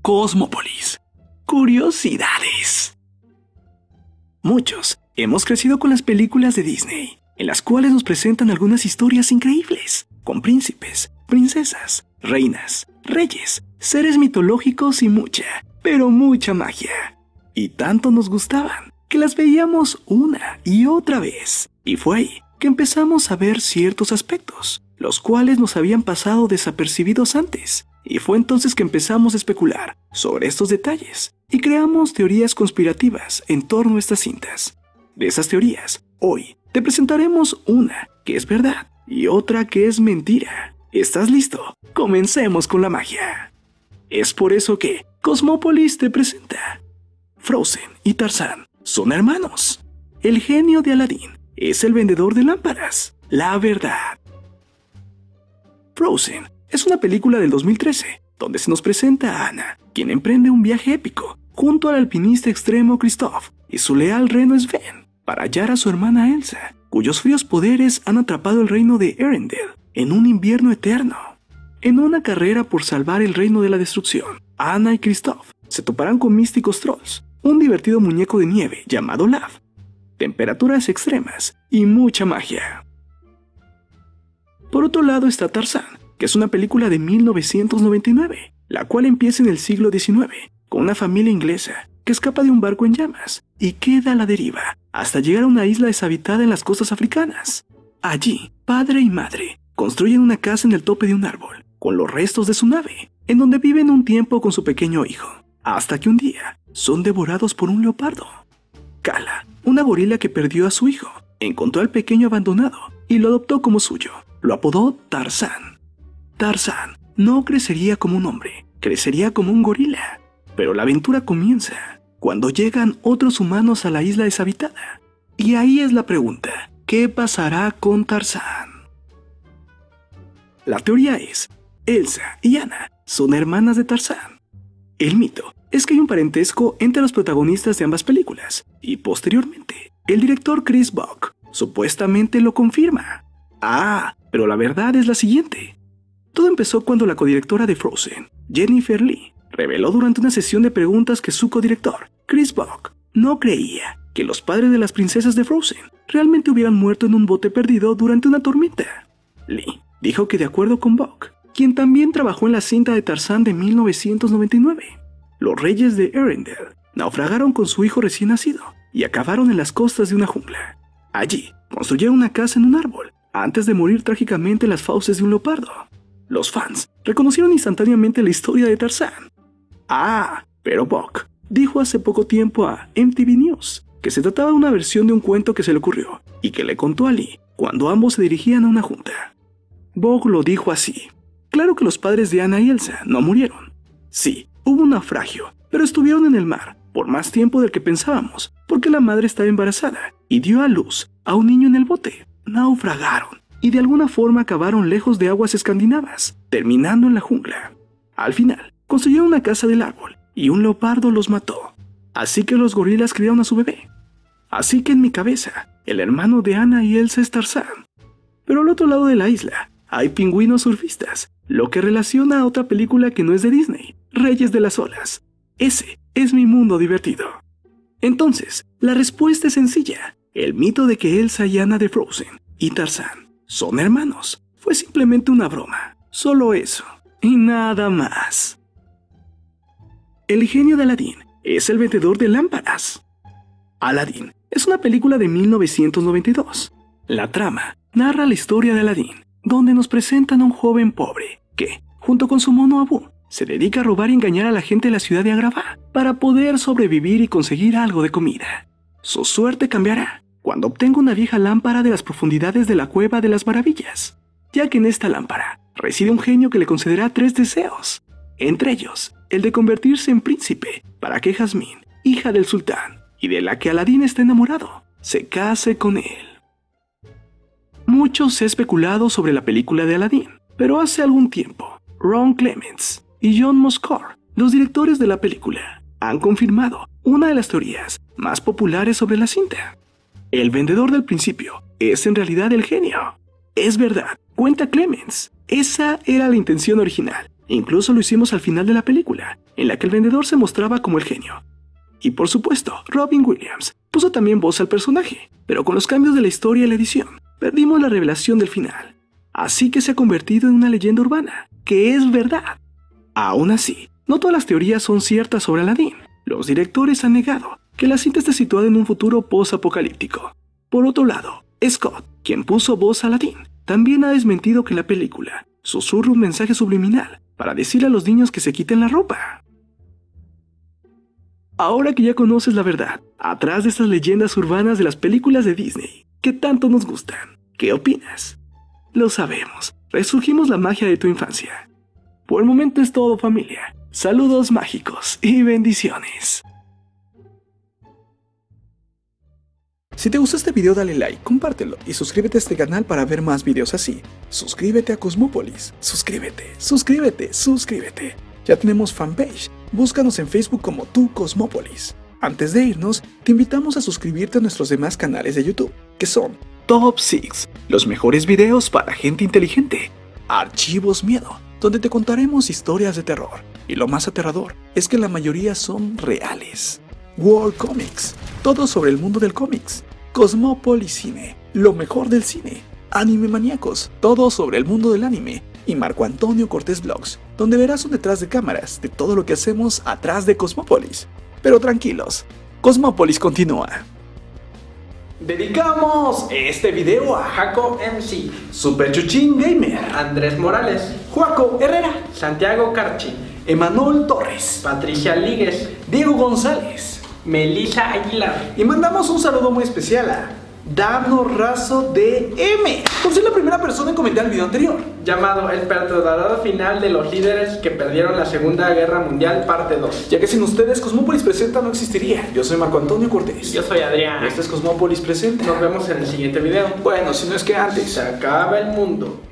Cosmópolis. Curiosidades. Muchos hemos crecido con las películas de Disney, en las cuales nos presentan algunas historias increíbles, con príncipes, princesas, reinas, reyes, seres mitológicos y mucha, pero mucha magia. Y tanto nos gustaban, que las veíamos una y otra vez. Y fue ahí que empezamos a ver ciertos aspectos, los cuales nos habían pasado desapercibidos antes. Y fue entonces que empezamos a especular sobre estos detalles y creamos teorías conspirativas en torno a estas cintas. De esas teorías, hoy te presentaremos una que es verdad y otra que es mentira. ¿Estás listo? Comencemos con la magia. Es por eso que Cosmópolis te presenta: Frozen y Tarzán son hermanos. El genio de Aladín es el vendedor de lámparas. La verdad. Frozen es una película del 2013, donde se nos presenta a Anna, quien emprende un viaje épico junto al alpinista extremo Kristoff y su leal reno Sven, para hallar a su hermana Elsa, cuyos fríos poderes han atrapado el reino de Arendelle en un invierno eterno. En una carrera por salvar el reino de la destrucción, Anna y Kristoff se toparán con místicos trolls, un divertido muñeco de nieve llamado Lav, temperaturas extremas y mucha magia. Por otro lado está Tarzán, que es una película de 1999, la cual empieza en el siglo XIX, con una familia inglesa que escapa de un barco en llamas y queda a la deriva hasta llegar a una isla deshabitada en las costas africanas. Allí, padre y madre construyen una casa en el tope de un árbol, con los restos de su nave, en donde viven un tiempo con su pequeño hijo, hasta que un día son devorados por un leopardo. Kala, una gorila que perdió a su hijo, encontró al pequeño abandonado y lo adoptó como suyo. Lo apodó Tarzán. Tarzán no crecería como un hombre, crecería como un gorila. Pero la aventura comienza cuando llegan otros humanos a la isla deshabitada. Y ahí es la pregunta: ¿qué pasará con Tarzán? La teoría es: Elsa y Anna son hermanas de Tarzán. El mito es que hay un parentesco entre los protagonistas de ambas películas, y posteriormente, el director Chris Buck supuestamente lo confirma. Pero la verdad es la siguiente. Todo empezó cuando la codirectora de Frozen, Jennifer Lee, reveló durante una sesión de preguntas que su codirector, Chris Buck, no creía que los padres de las princesas de Frozen realmente hubieran muerto en un bote perdido durante una tormenta. Lee dijo que, de acuerdo con Buck, quien también trabajó en la cinta de Tarzán de 1999, los reyes de Arendelle naufragaron con su hijo recién nacido y acabaron en las costas de una jungla. Allí construyeron una casa en un árbol antes de morir trágicamente en las fauces de un leopardo. Los fans reconocieron instantáneamente la historia de Tarzán. Pero Buck dijo hace poco tiempo a MTV News que se trataba de una versión de un cuento que se le ocurrió y que le contó a Lee cuando ambos se dirigían a una junta. Buck lo dijo así: claro que los padres de Anna y Elsa no murieron. Sí, hubo un naufragio, pero estuvieron en el mar por más tiempo del que pensábamos, porque la madre estaba embarazada y dio a luz a un niño en el bote. Naufragaron y de alguna forma acabaron lejos de aguas escandinavas, terminando en la jungla. Al final, construyeron una casa del árbol y un leopardo los mató. Así que los gorilas criaron a su bebé. Así que en mi cabeza, el hermano de Anna y Elsa es Tarzán. Pero al otro lado de la isla hay pingüinos surfistas, lo que relaciona a otra película que no es de Disney, Reyes de las Olas. Ese es mi mundo divertido. Entonces, la respuesta es sencilla. El mito de que Elsa y Anna de Frozen y Tarzán son hermanos fue simplemente una broma. Solo eso, y nada más. El genio de Aladín es el vendedor de lámparas. Aladín es una película de 1992. La trama narra la historia de Aladín, donde nos presentan a un joven pobre que, junto con su mono Abu, se dedica a robar y engañar a la gente de la ciudad de Agrabah para poder sobrevivir y conseguir algo de comida. Su suerte cambiará cuando obtenga una vieja lámpara de las profundidades de la Cueva de las Maravillas, ya que en esta lámpara reside un genio que le concederá 3 deseos, entre ellos el de convertirse en príncipe para que Jasmine, hija del sultán y de la que Aladín está enamorado, se case con él. Mucho se ha especulado sobre la película de Aladín, pero hace algún tiempo, Ron Clements y John Moscor, los directores de la película, han confirmado una de las teorías más populares sobre la cinta. El vendedor del principio es en realidad el genio. Es verdad, cuenta Clements, esa era la intención original, Incluso lo hicimos al final de la película, en la que el vendedor se mostraba como el genio. Y por supuesto, Robin Williams puso también voz al personaje, pero con los cambios de la historia y la edición, perdimos la revelación del final. Así que se ha convertido en una leyenda urbana, que es verdad. Aún así, no todas las teorías son ciertas sobre Aladdin. Los directores han negado que la cinta esté situada en un futuro post-apocalíptico. Por otro lado, Scott, quien puso voz a Aladdin, también ha desmentido que en la película susurra un mensaje subliminal para decirle a los niños que se quiten la ropa. Ahora que ya conoces la verdad, atrás de estas leyendas urbanas de las películas de Disney, que tanto nos gustan, ¿qué opinas? Lo sabemos, resurgimos la magia de tu infancia. Por el momento es todo, familia. Saludos mágicos y bendiciones. Si te gustó este video, dale like, compártelo y suscríbete a este canal para ver más videos así. Suscríbete a Cosmópolis. Suscríbete. Ya tenemos fanpage. Búscanos en Facebook como Tu Cosmópolis. Antes de irnos, te invitamos a suscribirte a nuestros demás canales de YouTube, que son Top 6, los mejores videos para gente inteligente. Archivos Miedo, donde te contaremos historias de terror. Y lo más aterrador es que la mayoría son reales. World Comics, todo sobre el mundo del cómics. Cosmópolis Cine, lo mejor del cine. Anime Maníacos, todo sobre el mundo del anime. Y Marco Antonio Cortés Vlogs, donde verás un detrás de cámaras de todo lo que hacemos atrás de Cosmópolis. Pero tranquilos, Cosmópolis continúa. Dedicamos este video a Jaco MC, Super Chuchín Gamer, Andrés Morales, Joaco Herrera, Santiago Carchi, Emanuel Torres, Patricia Líguez, Diego González, Melissa Aguilar. y mandamos un saludo muy especial a Dano Razo DM, por ser la primera persona en comentar el video anterior, Llamado El perturbador final de los líderes que perdieron la Segunda Guerra Mundial, parte 2. ya que sin ustedes Cosmópolis Presenta no existiría. Yo soy Marco Antonio Cortés. Yo soy Adrián. Este es Cosmópolis Presenta. Nos vemos en el siguiente video. Bueno, si no es que antes. Se acaba el mundo.